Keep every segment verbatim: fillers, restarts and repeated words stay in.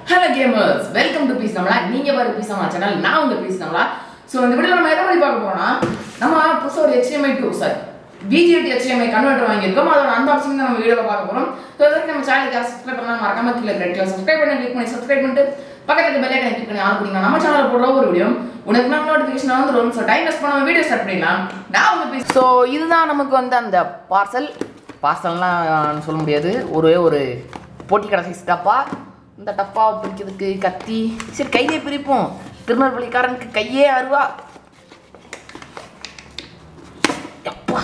Hello gamers, welcome to Peace Namla. நீங்க பாரு Peace Namla channel. நான் உங்க Peace Namla. So இந்த வீடியோல நம்ம எதை பத்தி பார்க்க போறோம்னா நம்ம புதுசா ஒரு H D M I to sorry V G A to H D M I converter வாங்கி இருக்கோம். அதோட அன்பாக்சிங் தான் நம்ம வீடியோல பார்க்க போறோம். சோ இதற்கு நம்ம சேனலுக்கு சப்ஸ்கிரைப் பண்ணலாம் மறக்காம கீழ red colour subscribe button click பண்ணி சப்ஸ்கிரைப் பண்ணிட்டு பக்கத்துல இருக்க பெல் ஐகானை கிளிக் பண்ணி ஆல் கொடுங்க. நம்ம சேனல்ல போடுற ஒரு வீடியோ உங்களுக்கு நம்ம நோட்டிஃபிகேஷன் வந்துரும். சோ டைம் வேஸ்ட் பண்ணாம வீடியோ ஸ்டார்ட் பண்ணிடலாம். நான் உங்க Peace. சோ இதுதான் நமக்கு வந்து அந்த பார்சல் பார்சல்லாம் சொல்ல முடியாது. ஒரே ஒரு போட்டி கடை சைஸ் டப்பா. இந்த டப்பாவை பிரிக்கிறதுக்கு கத்தி சரி கையிலே பிரிப்போம். திருநெல்வேலிக்காரனுக்கு கையே அருவா. அப்பா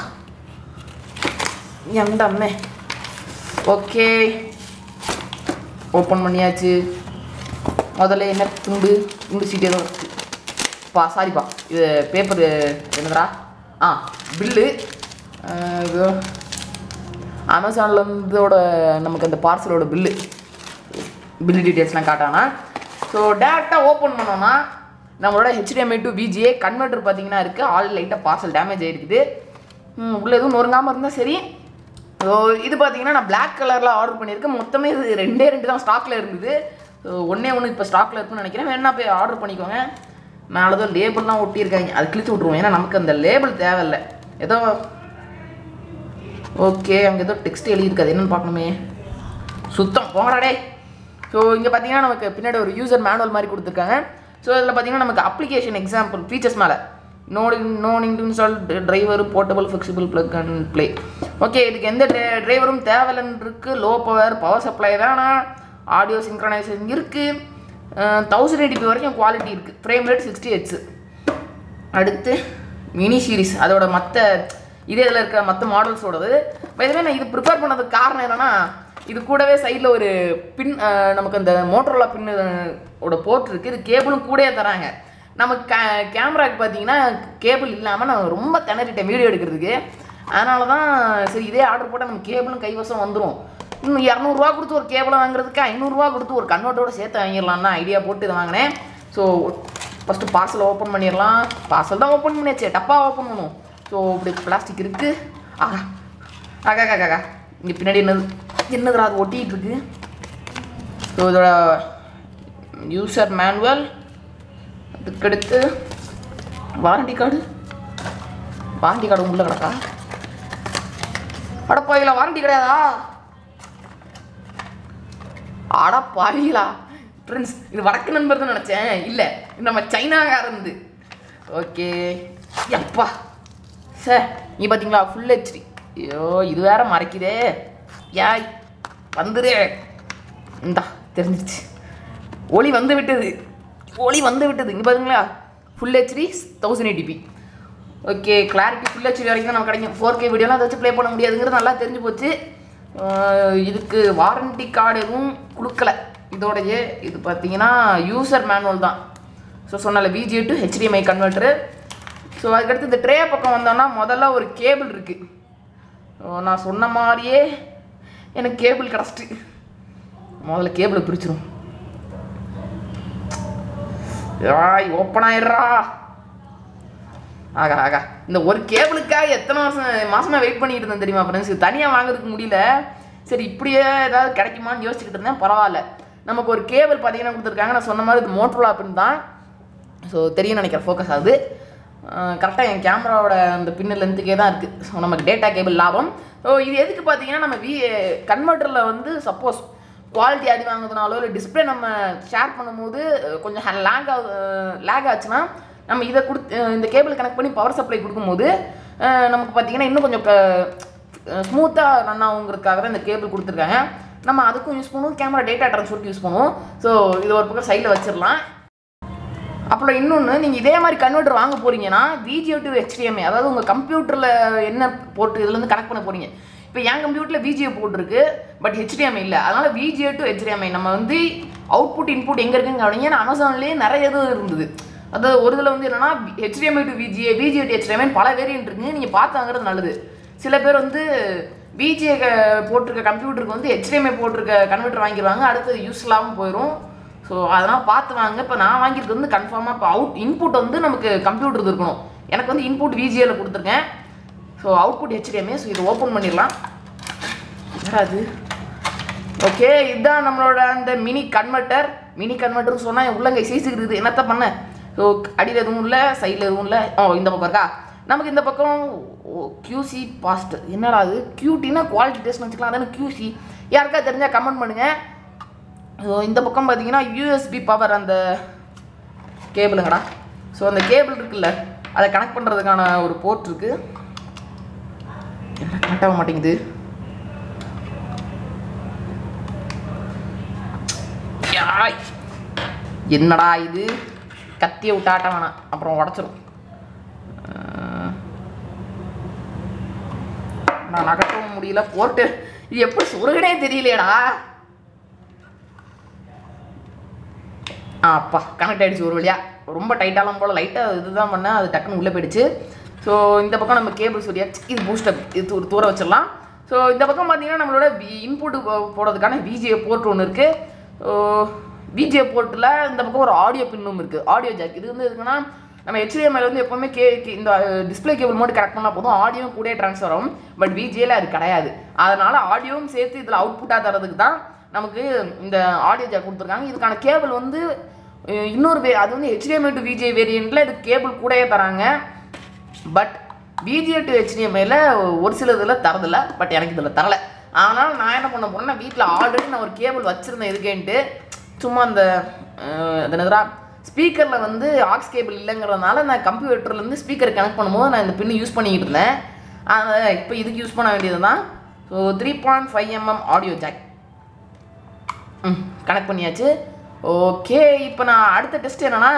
எண்டம்மே ஓகே ஓப்பன் பண்ணியாச்சு. முதல்ல என்ன துண்டு துண்டு சீட்டு ஏதோ பா சாரிப்பா இது பேப்பர் என்னதுடா ஆ பில்லு இது அமேசானில் இருந்தோட நமக்கு அந்த பார்சலோட பில்லு பில் டீட்டெயில்ஸ்லாம் காட்டானா. ஸோ டேரெக்டாக ஓப்பன் பண்ணோன்னா நம்மளோட H D M I to V G A converter பார்த்தீங்கன்னா இருக்குது. ஆல் லைட்டாக பார்சல் டேமேஜ் ஆகிருக்குது. உள்ளே எதுவும் நொறுங்காமல் இருந்தால் சரி. ஸோ இது பார்த்தீங்கன்னா நான் பிளாக் கலரில் ஆர்டர் பண்ணியிருக்கேன். மொத்தமே இது ரெண்டே ரெண்டு தான் ஸ்டாக்கில் இருந்தது. ஸோ ஒன்றே ஒன்று இப்போ ஸ்டாக்கில் இருக்குன்னு நினைக்கிறேன். வேணா போய் ஆர்டர் பண்ணிக்கோங்க. மேலே தான் லேபிள்லாம் ஒட்டியிருக்காங்க, அது கிழிச்சு விட்ருவோம். ஏன்னா நமக்கு அந்த லேபிள் தேவையில்லை. ஏதோ ஓகே அங்கே ஏதோ டெக்ஸ்ட் எழுதியிருக்காது, என்னென்னு பார்க்கணுமே. சுத்தம் போங்கடாடே. ஸோ இங்கே பார்த்தீங்கன்னா நமக்கு பின்னாடி ஒரு யூசர் மேனுவல் மாதிரி கொடுத்துருக்காங்க. ஸோ இதில் பார்த்தீங்கன்னா நமக்கு அப்ளிகேஷன் எக்ஸாம்பிள் ஃபீச்சர்ஸ் மேலே no no need to install driver portable flexible plug and play. Okay இதுக்கு எந்த டிரைவரும் தேவையில்லைன்னு இருக்குது. லோ பவர் பவர் சப்ளை வேணாம். ஆடியோ சிங்க்ரனைசேஷன் இருக்குது. தௌசண்ட் எயிட்டி வரைக்கும் குவாலிட்டி இருக்குது. Frame rate sixty hertz. அடுத்து மினி சீரிஸ் அதோட மற்ற இதே இதில் இருக்க மற்ற மாடல்ஸோடது. இதுவே நான் இது ப்ரிப்பேர் பண்ணதுக்கு காரணம் என்னென்னா இது கூடவே சைடில் ஒரு பின் நமக்கு அந்த மோட்டரோலா பின்னு ஓட போர்ட் இருக்குது. இது கேபிளும் கூடயே தராங்க. நமக்கு கே கேமராவுக்கு பார்த்தீங்கன்னா கேபிள் இல்லாமல் நான் ரொம்ப திணறிட்டேன் வீடியோ எடுக்கிறதுக்கு. அதனால தான் சரி இதே ஆர்டர் போட்டால் நம்ம கேபிளும் கைவசம் வந்துடும். இன்னும் இரநூறுவா கொடுத்து ஒரு கேபிளை வாங்குறதுக்கு ஐநூறுரூவா கொடுத்து ஒரு கன்வெர்ட்டரோட சேர்த்து வாங்கிடலான்னு ஐடியா போட்டு இதை வாங்கினேன். ஸோ ஃபஸ்ட்டு பார்சல் ஓப்பன் பண்ணிடலாம். பார்சல் தான் ஓப்பன் பண்ணியாச்சு, டப்பா ஓப்பன் பண்ணுவோம். ஸோ இப்படி பிளாஸ்டிக் இருக்குது. ஆகா ஆகா காக்கா இங்கே பின்னாடி என்னது என்னதுடா அது ஒட்டிகிட்டு இருக்கு. ஸோ இதோட யூசர் மேனுவல், அதுக்கடுத்து வாரண்டி கார்டு. வாரண்டி கார்டு உள்ள கிடக்கா? அடப்பாயில வாரண்டி கிடையாதா? அடப்பாயிலா ஃப்ரெண்ட்ஸ், இது வடக்கு நண்பர் தான் நினச்சேன். இல்லை நம்ம சைனாக்காரந்து. ஓகே எப்பா சார் நீ பார்த்தீங்களா ஃபுல் ஹெச்டி. ஐயோ இது வேற மறைக்குதே. யாய் வந்துரு இந்தா தெரிஞ்சிருச்சு. ஒளி வந்து விட்டது, ஒளி வந்து விட்டது. இங்கே பார்த்தீங்களா full H D thousand eighty p. Okay clarity full H D வரைக்கும் தான் நம்ம கிடைக்கும். ஃபோர் கே வீடியோலாம் அதை வச்சு ப்ளே பண்ண முடியாதுங்கிறது நல்லா தெரிஞ்சு போச்சு. இதுக்கு வாரண்டி கார்டு எதுவும் கொடுக்கல இதோடைய. இது பார்த்தீங்கன்னா யூசர் மேனுவல் தான். ஸோ சொன்னால V G A to H D M I converter. So அதுக்கடுத்து இந்த ட்ரே பக்கம் வந்தோன்னா முதல்ல ஒரு கேபிள் இருக்குது. நான் சொன்ன மாதிரியே எனக்கு கேபிள் கிடச்சிட்டு. முதல்ல கேபிளை பிரிச்சிடும். ஆய் ஓப்பன் ஆயிடுறா. ஆகா ஆகா இந்த ஒரு கேபிளுக்காக எத்தனை வருஷம் மாதமாக வெயிட் பண்ணிட்டு இருந்தேன் தெரியுமா ஃப்ரெண்ட்ஸ். தனியாக வாங்குறதுக்கு முடியல. சரி இப்படியே ஏதாவது கிடைக்குமான்னு யோசிச்சுக்கிட்டு இருந்தேன். பரவாயில்ல நமக்கு ஒரு கேபிள் பார்த்தீங்கன்னா கொடுத்துருக்காங்க. நான் சொன்ன மாதிரி இது மோட்டரோலா பின் தான். ஸோ தெரியும் நினைக்கிறேன் ஃபோக்கஸ் ஆகுது கரெக்டாக. என் கேமராவோட அந்த பின்னு லென்த்துக்கே தான் இருக்குது. ஸோ நமக்கு டேட்டா கேபிள் லாபம். ஸோ இது எதுக்கு பார்த்தீங்கன்னா நம்ம வி கன்வெர்ட்டரில் வந்து சப்போஸ் குவாலிட்டி அடி வாங்குறதுனாலோ இல்லை டிஸ்பிளே நம்ம ஷேர் பண்ணும்போது கொஞ்சம் லேக் ஆகு லேக் ஆச்சுன்னா நம்ம இதை கொடுத்து இந்த கேபிள் கனெக்ட் பண்ணி பவர் சப்ளை கொடுக்கும்போது நமக்கு பார்த்தீங்கன்னா இன்னும் கொஞ்சம் ஸ்மூத்தாக ரன் ஆகுங்கிறதுக்காக தான் இந்த கேபிள் கொடுத்துருக்காங்க. நம்ம அதுக்கும் யூஸ் பண்ணுவோம், கேமரா டேட்டா ட்ரான்ஸ்ஃபருக்கு யூஸ் பண்ணுவோம். ஸோ இது ஒரு பக்கம் சைடில் வச்சிடலாம். அப்புறம் இன்னொன்று நீங்கள் இதே மாதிரி கன்வெர்ட்டர் வாங்க போகிறீங்கன்னா V G A to H D M I அதாவது உங்கள் கம்ப்யூட்டரில் என்ன போட்டு இதுலேருந்து கனெக்ட் பண்ண போகிறீங்க. இப்போ என் கம்ப்யூட்டரில் V G A போட்டிருக்கு, but H D M I இல்லை. அதனால் V G A to H D M I நம்ம வந்து அவுட்புட் இன்புட் எங்கே இருக்குன்னு கவனிங்க. நான் அமேசான்லேயே நிறைய இது இருந்தது. அதாவது ஒரு இதில் வந்து என்னென்னா H D M I to V G A, V G A to H D M I பல வேரியன்ட் இருக்குங்க. நீங்கள் பார்த்து வாங்குறது நல்லது. சில பேர் வந்து V G A போட்டிருக்க கம்ப்யூட்டருக்கு வந்து H D M I போட்டிருக்க கன்வெர்ட்டர் வாங்கிடுவாங்க, அடுத்தது யூஸ் இல்லாமல் போயிடும். ஸோ அதெல்லாம் பார்த்து வாங்க. இப்போ நான் வாங்கியிருக்கிறது வந்து கன்ஃபார்மாக இப்போ அவுட் இன்புட் வந்து நமக்கு கம்ப்யூட்டர் இருக்கணும். எனக்கு வந்து இன்புட் V G Aவில் கொடுத்துருக்கேன். So output H D M I. So இதை ஓப்பன் பண்ணிடலாம். என்னடா அது? ஓகே, இதுதான் நம்மளோட அந்த மினி கன்வெர்ட்டர். மினி கன்வெர்ட்டர்னு சொன்னால் என் உள்ளங்கை சைஸுக்கு இருக்குது, என்னத்த பண்ண. ஸோ அடியில் எதுவும் இல்லை, சைடில் எதுவும் இல்லை. ஓ இந்த பக்கம் இருக்கா, நமக்கு இந்த பக்கம் கியூசி பாஸ்ட். என்னடா அது கியூட்டினா குவாலிட்டி டெஸ்ட்னு வச்சுக்கலாம், அதான கியூசி. யாருக்கா தெரிஞ்சால் கமெண்ட் பண்ணுங்கள். ஸோ இந்த பக்கம் பார்த்தீங்கன்னா யூஎஸ்பி பவர் அந்த கேபிளுங்கடா. ஸோ அந்த கேபிள் இருக்குல்ல, அதை கனெக்ட் பண்ணுறதுக்கான ஒரு போர்ட் இருக்குது. என்ன கனெக்ட் ஆக மாட்டேங்குது. என்னடா இது, கத்தியை விட்டாட்ட வேணாம், அப்புறம் உடச்சிரும். நான் நகட்டவும் முடியல, போட்டு இது எப்படி சொருகனே தெரியலையடா. ஆ அப்பா கனெக்ட் ஆகிடுச்சு ஒரு வழியா. ரொம்ப டைட்டாலாம் போல், லைட்டாக இதுதான் பண்ணேன், அது டக்குன்னு உள்ளே போயிடுச்சு. ஸோ இந்த பக்கம் நம்ம கேபிள் சொல்லியா, இது பூஸ்டப், இது ஒரு தூர வச்சிடலாம். ஸோ இந்த பக்கம் பார்த்தீங்கன்னா நம்மளோட இன்புட்டு போடுறதுக்கான விஜிஏ போர்ட் ஒன்று இருக்குது. ஸோ விஜிஏ போர்ட்டில் இந்த பக்கம் ஒரு ஆடியோ பின்னும் இருக்குது, ஆடியோ ஜாக். இது வந்து எதுக்குன்னா நம்ம ஹெச்டிஎம்ஐல வந்து எப்போவுமே கே இந்த டிஸ்பிளே கேபிள் மட்டும் கனெக்ட் பண்ணால் போதும், ஆடியோ கூட ட்ரான்ஸ்ஃபர் ஆகும். பட் விஜிஏல அது கிடையாது. அதனால் ஆடியோவும் சேர்த்து இதில் அவுட்புட்டாக தரதுக்கு தான் நமக்கு இந்த ஆடியோ ஜாக் கொடுத்துருக்காங்க. இதுக்கான கேபிள் வந்து இன்னொரு வே அது வந்து ஹெச்டிஎம்ஐ டு விஜிஏ வேரியண்ட்டில் இது கேபிள் கூடயே தராங்க. பட் விஜிஏ டு ஹெச்டிஎம்ஐயில் ஒரு சில இதில் தரதில்லை, பட் எனக்கு இதில் தரலை. ஆனால் நான் என்ன பண்ண போனேன்னா, வீட்டில் ஆல்ரெடி நான் ஒரு கேபிள் வச்சுருந்தேன் இதுக்கேன்ட்டு. சும்மா அந்த என்னதுரா ஸ்பீக்கரில் வந்து ஆக்ஸ் கேபிள் இல்லைங்கிறதுனால நான் கம்ப்யூட்டர்லேருந்து ஸ்பீக்கர் கனெக்ட் பண்ணும்போது நான் இந்த பின்னு யூஸ் பண்ணிக்கிட்டு இருந்தேன். அதனால் இப்போ இதுக்கு யூஸ் பண்ண வேண்டியது தான். So three point five mm audio jack ம் கனெக்ட் பண்ணியாச்சு. ஓகே, இப்போ நான் அடுத்த டெஸ்ட் என்னென்னா,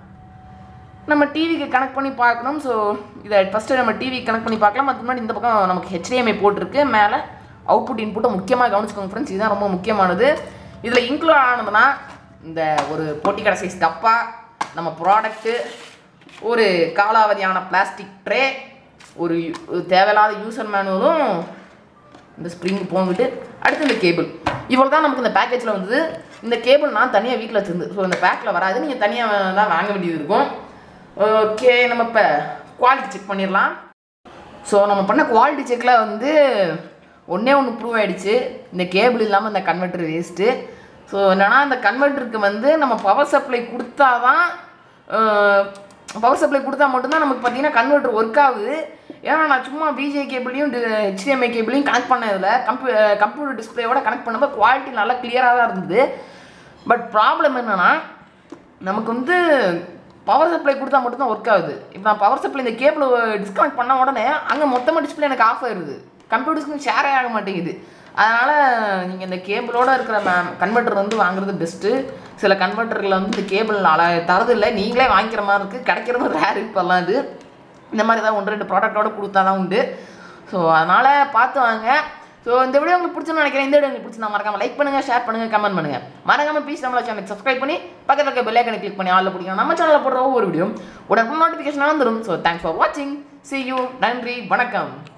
நம்ம டிவிக்கு கனெக்ட் பண்ணி பார்க்கணும். ஸோ இதை ஃபஸ்ட்டு நம்ம டிவிக்கு கனெக்ட் பண்ணி பார்க்கலாம். அதுக்கு முன்னாடி இந்த பக்கம் நமக்கு ஹெச்டிஎம்ஐ போட்டிருக்கு, மேலே அவுட்புட் இன்புட்டை முக்கியமாக கவனிச்சுக்கோங்க ஃப்ரெண்ட்ஸ், இதுதான் ரொம்ப முக்கியமானது. இதில் இன்க்ளூட் ஆனதுன்னா இந்த ஒரு பொட்டி கடை சைஸ் டப்பா, நம்ம ப்ராடக்ட்டு, ஒரு காலாவதியான பிளாஸ்டிக் ட்ரே, ஒரு தேவையில்லாத யூசர் மேனுவலும், இந்த ஸ்ப்ரிங் போங்கிட்டு, அடுத்து இந்த கேபிள். இவ்வளோ தான் நமக்கு இந்த பேக்கேஜில் வந்தது. இந்த கேபிள் நான் தனியாக வீட்டில் வச்சுருந்து, ஸோ இந்த பேக்கில் வராது, நீங்கள் தனியாக தான் வாங்க வேண்டியது இருக்கும். ஓகே, நம்ம இப்போ குவாலிட்டி செக் பண்ணிடலாம். ஸோ நம்ம பண்ண குவாலிட்டி செக்கில் வந்து ஒன்றே ஒன்று ப்ரூவ் ஆகிடுச்சு, இந்த கேபிள் இல்லாமல் இந்த கன்வெர்ட்டர் வேஸ்ட்டு. ஸோ என்னென்னா, இந்த கன்வெர்ட்டருக்கு வந்து நம்ம பவர் சப்ளை கொடுத்தா தான், பவர் சப்ளை கொடுத்தா மட்டும்தான் நமக்கு பார்த்தீங்கன்னா கன்வெர்ட்டர் ஒர்க் ஆகுது. ஏன்னா நான் சும்மா விஜே கேபிளையும் ஹெச்டிஎம்ஐ கேபிளையும் கனெக்ட் பண்ணதில் கம்ப்யூ கம்ப்யூட்டர் டிஸ்பிளேயோட கனெக்ட் பண்ணும்போது குவாலிட்டி நல்லா கிளியராக தான் இருந்தது. பட் ப்ராப்ளம் என்னென்னா, நமக்கு வந்து பவர் சப்ளை கொடுத்தா மட்டும்தான் ஒர்க் ஆகுது. இப்போ நான் பவர் சப்ளை இந்த கேபிள் டிஸ்கனெக்ட் பண்ண உடனே அங்கே மொத்தமாக டிஸ்பிளே எனக்கு ஆஃப் ஆயிடுது, கம்ப்யூட்டர்ஸ்க்கு ஷேரே ஆக மாட்டேங்குது. அதனால் நீங்கள் இந்த கேபிளோடு இருக்கிற மே கன்வெர்ட்டர் வந்து வாங்குறது பெஸ்ட்டு. சில கன்வெர்ட்டரில் வந்து இந்த கேபிள் அல தரதில்லை, நீங்களே வாங்கிக்கிற மாதிரி இருக்குது, கிடைக்கிறது ரேர். இப்போல்லாம் இது இந்த மாதிரி தான் ஒன்று ரெண்டு ப்ராடக்டோடு கொடுத்தா தான் உண்டு. ஸோ அதனால் பார்த்து வாங்க. ஸோ இந்த வீடியோ உங்களுக்கு பிடிச்சுன்னு நினைக்கிறேன். இந்த வீடியோ உங்களுக்கு பிடிச்சிருந்தா மறக்காமல் லைக் பண்ணுங்கள், ஷேர் பண்ணுங்கள், கமெண்ட் பண்ணுங்கள். மறக்காமல் ப்ளீஸ் நம்மளோட சேனல் சப்ஸ்கிரைப் பண்ணி பக்கத்தில் இருக்க பெல் ஐக்கனை கிளிக் பண்ணி ஆளில் பிடிக்கும். நம்ம சேனலில் போடுற ஒவ்வொரு வீடியோ உடனே நோட்டிஃபிகேஷனாக வந்துடும். ஸோ தேங்க்ஸ் ஃபார் வாட்சிங், see you, நன்றி, வணக்கம்.